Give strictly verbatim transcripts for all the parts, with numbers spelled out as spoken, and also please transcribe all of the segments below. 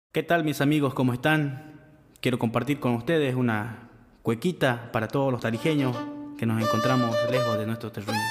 ¿Qué tal, mis amigos? ¿Cómo están? Quiero compartir con ustedes una cuequita para todos los tarijeños que nos encontramos lejos de nuestro terruño.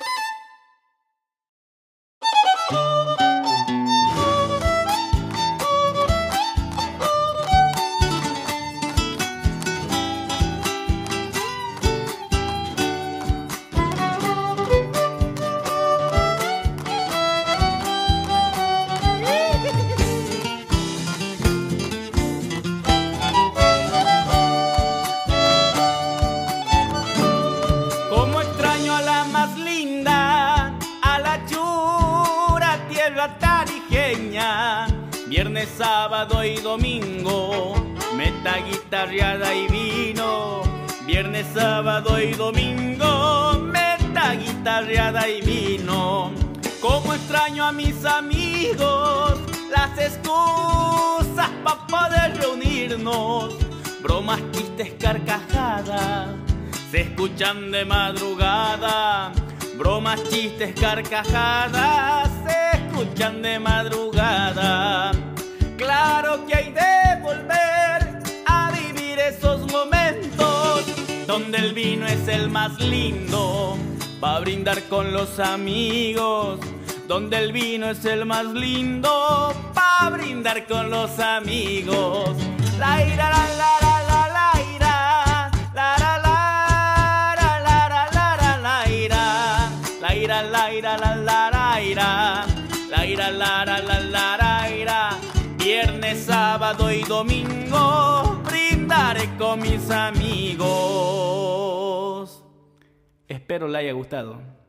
Tarijeña, viernes, sábado y domingo, meta guitarreada y vino. Viernes, sábado y domingo, meta guitarreada y vino. Como extraño a mis amigos, las excusas para poder reunirnos. Bromas, chistes, carcajadas se escuchan de madrugada. Bromas, chistes, carcajadas se escuchan de madrugada. Claro que hay de volver a vivir esos momentos donde el vino es el más lindo pa' brindar con los amigos. Donde el vino es el más lindo pa' brindar con los amigos. La ira, la la la la la ira, la la la la la la la la ira, la ira la ira la la la ira. La ira, la, la, la, la, la, ira. Viernes, sábado y domingo brindaré con mis amigos. Espero le haya gustado.